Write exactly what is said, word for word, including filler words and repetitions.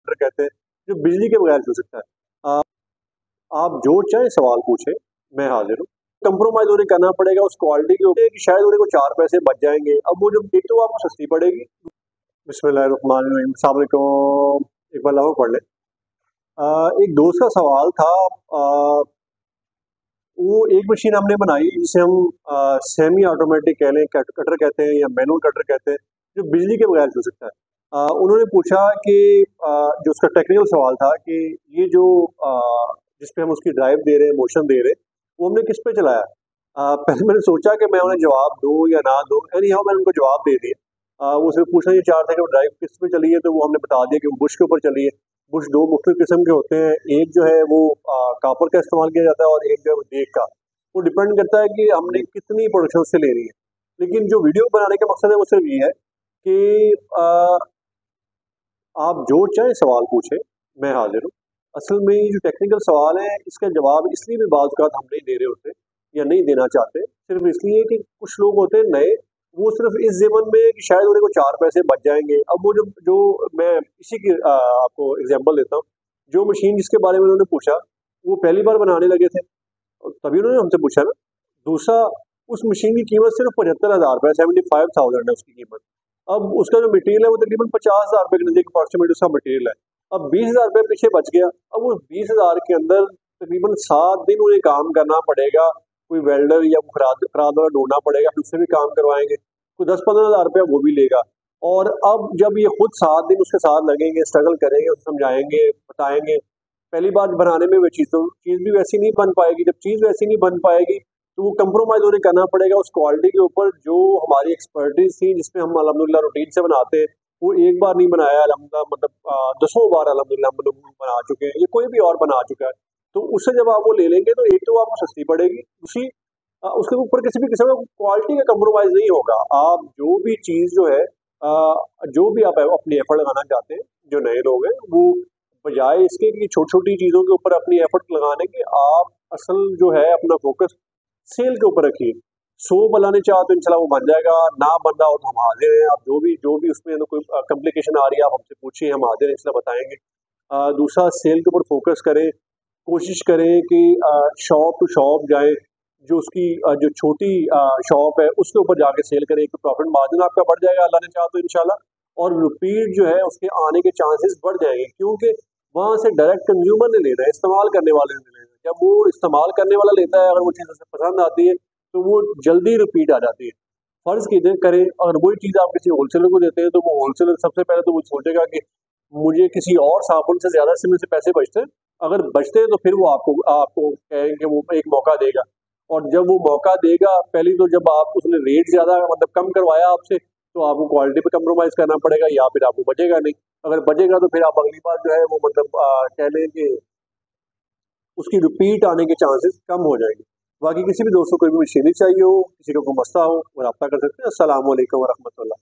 Cutter कहते हैं, जो बिजली के बगैर चल सकता है। आ, आप जो चाहे सवाल पूछे, मैं हाजिर हूँ। कंप्रोमाइज उन्हें करना पड़ेगा उस क्वालिटी के ऊपर कि शायद उन्हें को चार पैसे बच जाएंगे। अब वो जब एक तो आपको सस्ती पड़ेगी। बिस्मिल्लाहिर्रहमानिर्रहीम, अस्सलाम वालेकुम। एक बार लाओ पढ़ ले। आ, एक दोस्त का सवाल था। आ, वो एक मशीन हमने बनाई जिसे हम सेमी ऑटोमेटिक कह लें, कट, कटर कहते हैं या मैनुअल कटर कहते हैं, जो बिजली के बगैर चल सकता है। आ, उन्होंने पूछा कि आ, जो उसका टेक्निकल सवाल था कि ये जो आ, जिस पे हम उसकी ड्राइव दे रहे हैं, मोशन दे रहे हैं, वो हमने किस पे चलाया। आ, पहले मैंने सोचा कि मैं उन्हें जवाब दूं या ना दूं, एनी हाउ मैंने उनको जवाब दे दिया। आ, वो सिर्फ पूछना ये चाह रहे थे कि वो ड्राइव किस पे चली है, तो वो हमने बता दिया कि वो बुश के ऊपर चली है। बुश दो मुख्तलिफ किस्म के होते हैं, एक जो है वो कापर का इस्तेमाल किया जाता है और एक जो है वो देग का। वो डिपेंड करता है कि हमने कितनी प्रोडक्शन से ले रही है। लेकिन जो वीडियो बनाने का मकसद है वो सिर्फ ये है कि आ, आप जो चाहे सवाल पूछे, मैं हाजिर हूँ। असल में ये जो टेक्निकल सवाल है, इसका जवाब इसलिए भी बाज़ औक़ात हम नहीं दे रहे होते या नहीं देना चाहते, सिर्फ इसलिए कि कुछ लोग होते हैं नए, वो सिर्फ इस ज़मन में कि शायद उन्हें को चार पैसे बच जाएंगे। अब वो जो जो मैं इसी की आ, आपको एग्जांपल देता हूँ। जो मशीन जिसके बारे में उन्होंने पूछा, वो पहली बार बनाने लगे थे, तभी उन्होंने हमसे पूछा ना। दूसरा, उस मशीन की कीमत सिर्फ पचहत्तर हज़ार रुपये सेवेंटी फाइव थाउजेंड है उसकी कीमत। अब उसका जो मटेरियल है वो तकरीबन पचास हज़ार रुपये के नज़दीक अप्रॉक्सीमेट उसका मटेरियल है। अब बीस हज़ार रुपये पीछे बच गया। अब उस बीस हज़ार के अंदर तकरीबन सात दिन उन्हें काम करना पड़ेगा। कोई वेल्डर या खराद खराद वाला ढूंढना पड़ेगा, फिर उससे भी काम करवाएंगे। कोई दस पंद्रह हज़ार रुपया वो भी लेगा। और अब जब ये खुद सात दिन उसके साथ लगेंगे, स्ट्रगल करेंगे, उसे समझाएंगे, बताएंगे, पहली बार बनाने में वो चीज़ तो चीज़ भी वैसी नहीं बन पाएगी। जब चीज़ वैसी नहीं बन पाएगी तो वो कंप्रोमाइज़ उन्हें करना पड़ेगा उस क्वालिटी के ऊपर जो हमारी एक्सपर्टीज थी, जिसमें हम अल्हम्दुलिल्लाह रूटीन से बनाते हैं। वो एक बार नहीं बनाया, अल्हम्दुलिल्लाह मतलब आ, दसों बार अल्हम्दुलिल्लाह हम लोग बना चुके हैं, ये कोई भी और बना चुका है। तो उससे जब आप वो ले लेंगे तो एक तो आपको सस्ती पड़ेगी, दूसरी आ, उसके ऊपर किसी भी किस्म का क्वालिटी का कंप्रोमाइज़ नहीं होगा। आप जो भी चीज़ जो है आ, जो भी आप अपनी एफर्ट लगाना चाहते हैं, जो नए लोग हैं, वो बजाय इसके कि छोटी छोटी चीज़ों के ऊपर अपनी एफर्ट लगाने के, आप असल जो है अपना फोकस सेल के ऊपर रखिए। सौ बनाने चाहो तो इंशाल्लाह वो बन जाएगा, ना बन रहा हो तो हम हाजिर हैं। आप जो भी जो भी उसमें कोई कॉम्प्लिकेशन आ रही है आप हमसे पूछिए, हम हाजिर हैं, इंशाल्लाह बताएंगे। आ, दूसरा, सेल के ऊपर फोकस करें, कोशिश करें कि शॉप टू शॉप जाएं, जो उसकी आ, जो छोटी शॉप है उसके ऊपर जाके सेल करें, तो प्रॉफिट मार्जिन आपका बढ़ जाएगा अल्लाह ने चाहा तो इंशाल्लाह। और रिपीट जो है उसके आने के चांसेस बढ़ जाएंगे, क्योंकि वहाँ से डायरेक्ट कंज्यूमर ने लेना है, इस्तेमाल करने वाले ने लेना है। जब वो इस्तेमाल करने वाला लेता है, अगर वो चीज़ उसे पसंद आती है तो वो जल्दी रिपीट आ जाती है। फ़र्ज़ कीजिए करें, अगर वही चीज़ आप किसी होलसेलर को देते हैं तो वो होलसेलर सबसे पहले तो वो सोचेगा कि मुझे किसी और साबुन से ज़्यादा से मुझसे पैसे बचते हैं। अगर बचते हैं तो फिर वो आपको आपको कहेंगे, वो एक मौका देगा। और जब वो मौका देगा, पहली तो जब आप उसने रेट ज़्यादा मतलब कम करवाया आपसे, तो आपको क्वालिटी पे कंप्रोमाइज़ करना पड़ेगा, या फिर आपको बचेगा नहीं। अगर बचेगा तो फिर आप अगली बार जो है वो मतलब कह लें कि उसकी रिपीट आने के चांसेस कम हो जाएंगे। बाकी किसी भी दोस्तों को भी मशीनरी चाहिए हो, किसी को कोई मसला हो, वो रब्ता कर सकते हैं। अस्सलाम वालेकुम व रहमतुल्लाह।